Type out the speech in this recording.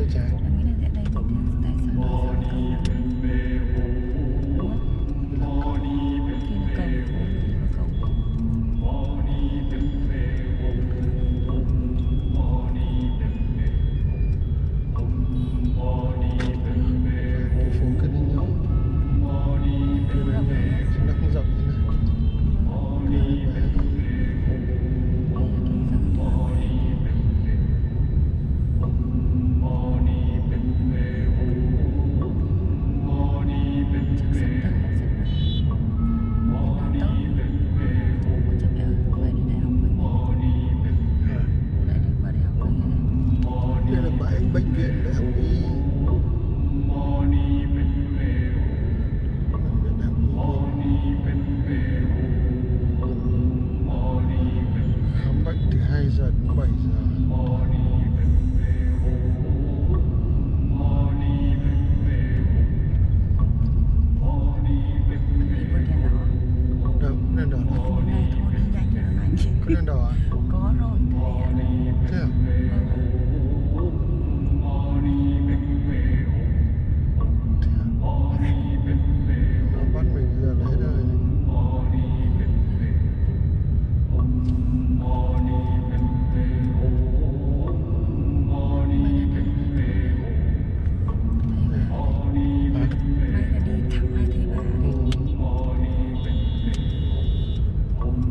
tay trái. Anh nghĩ là sẽ đây rồi thì tại sao nó không cầu? Đúng không? Kia là cầu, và cầu. Phải phố cái này nhỏ, cái này nhỏ, nó không rộng như này. Cái này bé. Đây là bãi bệnh viện Đại học Y. Khám bệnh từ 2 giờ đến 7 giờ. Đâu, đèn đỏ đâu? Có đèn đỏ à? Có rồi. Thế à? Nó bắt mình giờ đấy rồi.